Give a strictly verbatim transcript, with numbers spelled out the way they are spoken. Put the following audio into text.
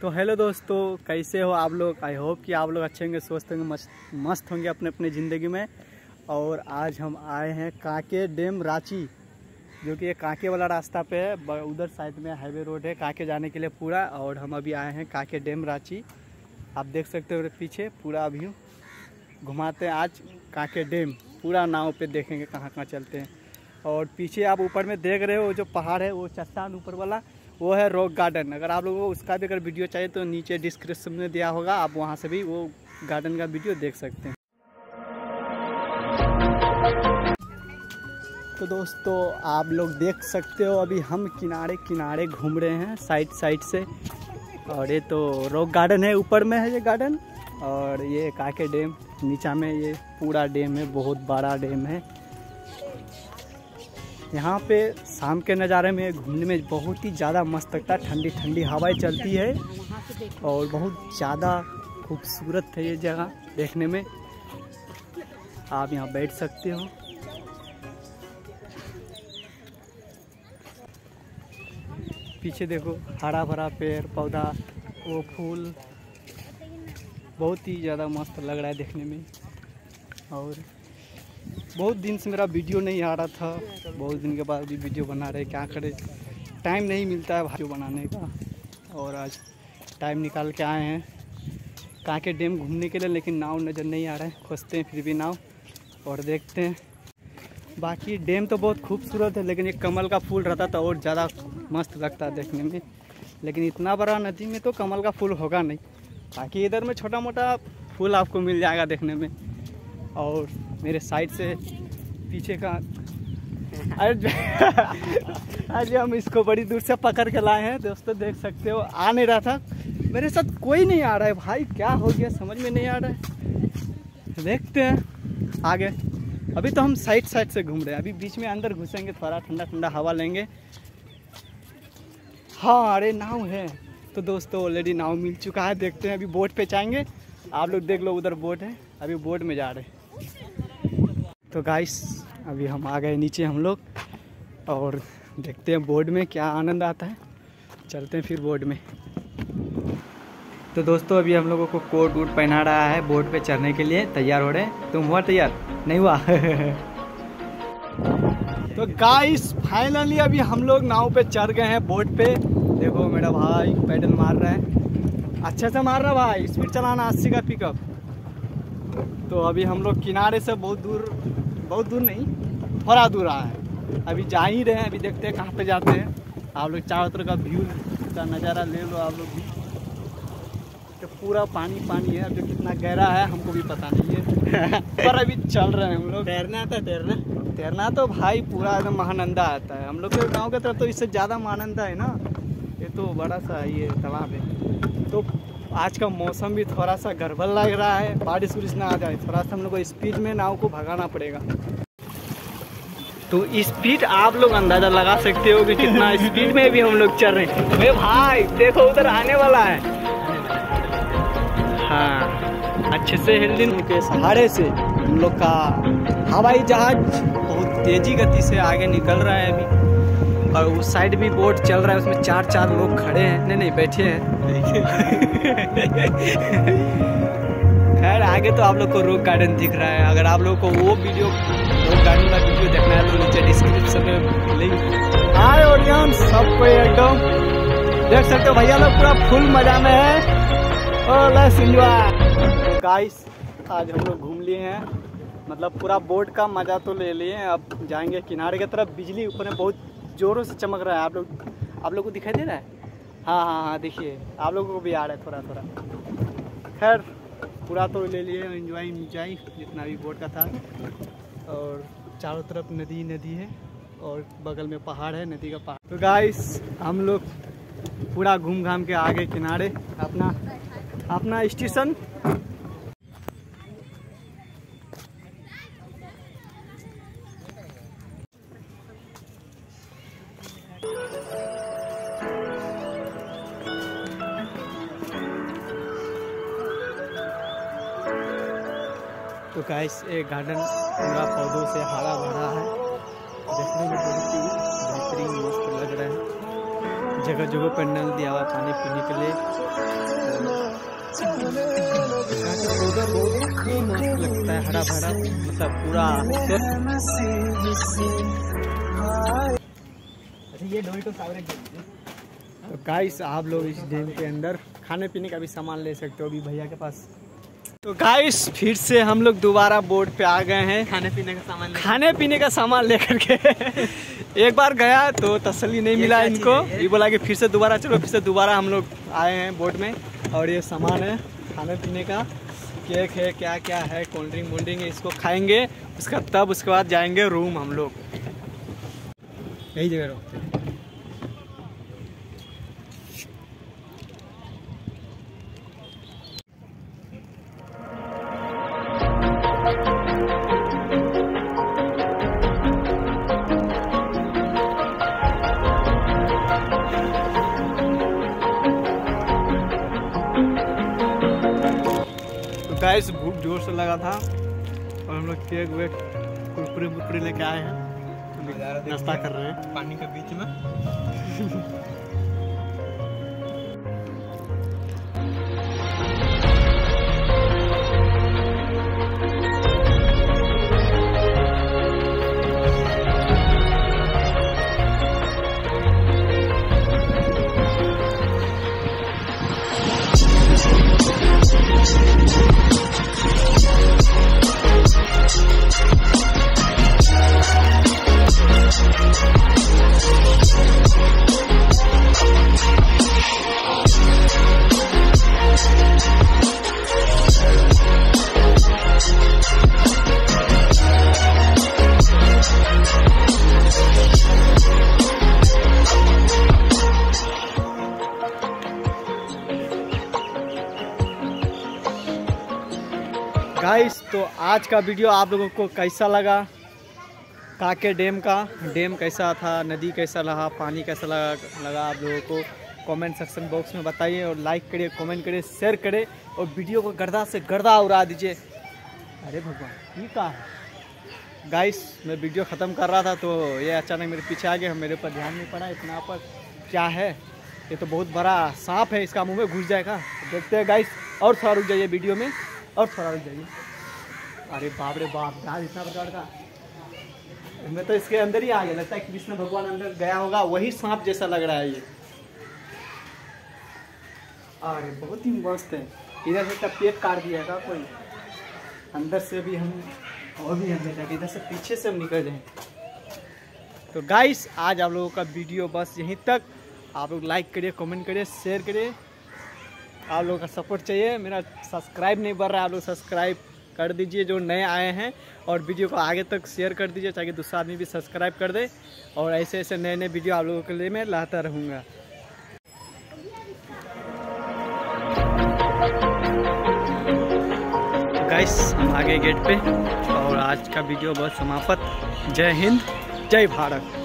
तो हेलो दोस्तों, कैसे हो आप लोग। आई होप कि आप लोग अच्छे होंगे, स्वस्थ होंगे, मस्त मस्त होंगे अपने अपने ज़िंदगी में। और आज हम आए हैं कांके डैम रांची, जो कि ये कांके वाला रास्ता पे है। उधर साइड में हाईवे रोड है कांके जाने के लिए पूरा। और हम अभी आए हैं कांके डैम रांची। आप देख सकते हो पीछे पूरा व्यू घुमाते हैं आज कांके डैम पूरा नाव पे, देखेंगे कहाँ कहाँ चलते हैं। और पीछे आप ऊपर में देख रहे हो जो पहाड़ है, वो चट्टान ऊपर वाला, वो है रॉक गार्डन। अगर आप लोगों को उसका भी अगर वीडियो चाहिए तो नीचे डिस्क्रिप्शन में दिया होगा, आप वहाँ से भी वो गार्डन का वीडियो देख सकते हैं। तो दोस्तों आप लोग देख सकते हो अभी हम किनारे किनारे घूम रहे हैं साइड साइड से। और ये तो रॉक गार्डन है, ऊपर में है ये गार्डन। और ये कांके डैम नीचा में, ये पूरा डैम है, बहुत बड़ा डैम है। यहाँ पे शाम के नज़ारे में घूमने में बहुत ही ज़्यादा मस्त लगता है। ठंडी ठंडी हवाएं चलती है और बहुत ज़्यादा खूबसूरत है ये जगह देखने में। आप यहाँ बैठ सकते हो। पीछे देखो हरा भरा पेड़ पौधा, वो फूल, बहुत ही ज़्यादा मस्त लग रहा है देखने में। और बहुत दिन से मेरा वीडियो नहीं आ रहा था, बहुत दिन के बाद भी वीडियो बना रहे, क्या करें, टाइम नहीं मिलता है वीडियो बनाने का। और आज टाइम निकाल के आए हैं कांके डैम घूमने के लिए, लेकिन नाव नज़र नहीं आ रहा है, खोजते हैं फिर भी नाव और देखते हैं। बाकी डैम तो बहुत खूबसूरत है, लेकिन ये कमल का फूल रहता तो और ज़्यादा मस्त लगता है देखने में। लेकिन इतना बड़ा नदी में तो कमल का फूल होगा नहीं, बाकी इधर में छोटा मोटा फूल आपको मिल जाएगा देखने में। और मेरे साइड से पीछे का आज आज हम इसको बड़ी दूर से पकड़ के लाए हैं दोस्तों, देख सकते हो। आ नहीं रहा था, मेरे साथ कोई नहीं आ रहा है भाई, क्या हो गया समझ में नहीं आ रहा है। देखते हैं आगे। अभी तो हम साइड साइड से घूम रहे हैं, अभी बीच में अंदर घुसेंगे, थोड़ा ठंडा ठंडा हवा लेंगे। हाँ अरे नाव है तो दोस्तों, ऑलरेडी नाव मिल चुका है। देखते हैं अभी बोट पे जाएंगे। आप लोग देख लो उधर बोट है, अभी बोट में जा रहे हैं। तो गाइस अभी हम आ गए नीचे हम लोग, और देखते हैं बोट में क्या आनंद आता है। चलते हैं फिर बोट में। तो दोस्तों अभी हम लोगों को कोट वूट पहना रहा है, बोट पे चढ़ने के लिए तैयार हो रहे हैं। तुम हुआ तैयार? नहीं हुआ? तो गाइस फाइनली अभी हम लोग नाव पे चढ़ गए हैं बोट पे। देखो मेरा भाई पैडल मार रहा है, अच्छे से मार रहा भाई, स्पीड चलाना, अस्सी का पिकअप। तो अभी हम लोग किनारे से बहुत दूर, बहुत दूर नहीं थोड़ा दूर आए हैं, अभी जा ही रहे हैं। अभी देखते हैं कहाँ पे जाते हैं। आप लोग चारों तरफ का व्यू का नज़ारा ले लो आप लोग भी। तो पूरा पानी पानी है, जो कितना गहरा है हमको भी पता नहीं है पर अभी चल रहे हैं हम लोग। तैरना आता है? तैरना तैरना तो भाई पूरा एकदम महानंदा आता है। हम लोग के गाँव की तरफ तो इससे ज़्यादा महानंदा है ना, ये तो बड़ा सा ये तालाब है। तो आज का मौसम भी थोड़ा सा गड़बड़ लग रहा है, बारिश वारिश ना आ जाए, थोड़ा सा हम लोग को स्पीड में नाव को भगाना पड़ेगा। तो स्पीड आप लोग अंदाजा लगा सकते हो कि कितना स्पीड में भी हम लोग चल रहे हैं। अरे भाई देखो उधर आने वाला है। हाँ अच्छे से हेल्दी के सहारे से हम लोग का हवाई जहाज बहुत तेजी गति से आगे निकल रहा है अभी। और उस साइड भी बोट चल रहा है, उसमें चार चार लोग खड़े हैं, नहीं नहीं बैठे हैं। खैर आगे तो आप लोग को रॉक गार्डन दिख रहा है। अगर आप लोग को वो वीडियो रॉक गार्डन का वीडियो देखना है तो नीचे डिस्क्रिप्शन में लिंक। हाय ऑडियंस सबको एकदम देख सकते हो, भैया लोग पूरा फुल मजा में है। और लेट्स एंजॉय। गाइस आज हम लोग घूम लिए हैं, मतलब पूरा बोट का मजा तो ले लिए हैं। अब जाएंगे किनारे की तरफ। बिजली ऊपर में बहुत जोरों से चमक रहा है, आप लोग आप लोग को दिखाई दे रहा है? हाँ हाँ हाँ देखिए, आप लोगों को भी आ रहा है थोड़ा थोड़ा। खैर पूरा तो ले लिए, एंजॉय एंजॉय जितना भी बोट का था। और चारों तरफ नदी नदी है और बगल में पहाड़ है, नदी का पहाड़। तो गाइस हम लोग पूरा घूम घाम के आगे किनारे अपना अपना स्टेशन। तो गाइस एक गार्डन पूरा पौधों से हरा भरा है, देखने में बहुत ही बेहतरीन मस्त लग रहा है। जगह जगह पर नल दिया हुआ पानी पीने के लिए। काफी मस्त लगता है, हरा भरा, मतलब पूरा। ये तो गाइस आप लोग इस डैम के अंदर खाने पीने का भी सामान ले सकते हो अभी भैया के पास। तो गाइस फिर से हम लोग दोबारा बोर्ड पे आ गए हैं खाने पीने का सामान खाने पीने का सामान लेकर के। एक बार गया तो तसल्ली नहीं मिला इनको, ये बोला कि फिर से दोबारा चलो, फिर से दोबारा हम लोग आए हैं बोर्ड में। और ये सामान है खाने पीने का, केक है, क्या क्या है, कोल्ड ड्रिंक वोल्ड ड्रिंक, इसको खाएंगे उसका तब उसके बाद जाएंगे रूम हम लोग। यही जगह रोकते हैं। गाइस भूख जोर से लगा था और हम लोग केक वेक कुरकुरे मुरकुरे लेके आए हैं, नाश्ता कर रहे हैं पानी के बीच में। गाइस तो आज का वीडियो आप लोगों को कैसा लगा, काके डैम का डैम कैसा था, नदी कैसा लगा, पानी कैसा लगा लगा आप लोगों को कमेंट सेक्शन बॉक्स में बताइए। और लाइक करिए, कमेंट करिए, शेयर करिए और वीडियो को गर्दा से गर्दा उड़ा दीजिए। अरे भगवान ये क्या है। गाइस मैं वीडियो ख़त्म कर रहा था तो ये अचानक मेरे पीछे आ गया, मेरे ऊपर ध्यान नहीं पड़ा इतना पर क्या है। ये तो बहुत बड़ा सांप है, इसका मुँह में घुस जाएगा। देखते हैं गाइस, और थोड़ा रुक जाइए वीडियो में, और थोड़ा रुक जाइए। अरे बाप रे बाप, जहाज इतना प्रकार का, मैं तो इसके अंदर ही आ गया। लगता है कृष्ण भगवान अंदर गया होगा, वही सांप जैसा लग रहा है ये। अरे बहुत ही मस्त है। इधर से पेट काट दिया था कोई, अंदर से भी हम और भी अंदर जाके इधर से पीछे से हम निकल जाए। तो गाइस आज आप लोगों का वीडियो बस यहीं तक। आप लोग लाइक करिए, कमेंट करिए, शेयर करिए। आप लोगों का सपोर्ट चाहिए। मेरा सब्सक्राइब नहीं बढ़ रहा है, आप लोग सब्सक्राइब कर दीजिए जो नए आए हैं, और वीडियो को आगे तक शेयर कर दीजिए ताकि दूसरा आदमी भी सब्सक्राइब कर दे। और ऐसे ऐसे नए नए वीडियो आप लोगों के लिए मैं लाता रहूँगा। गाइस हम आ गए गेट पे और आज का वीडियो बहुत समाप्त। जय हिंद, जय भारत।